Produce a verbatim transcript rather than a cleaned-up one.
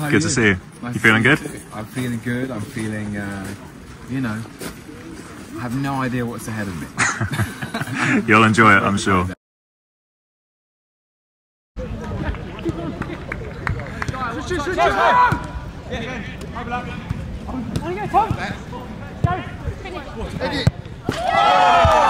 how Good to see you. Nice You feeling good? I'm feeling good. I'm feeling, uh, you know, I have no idea what's ahead of me. You'll enjoy it, I'm sure. Eddie!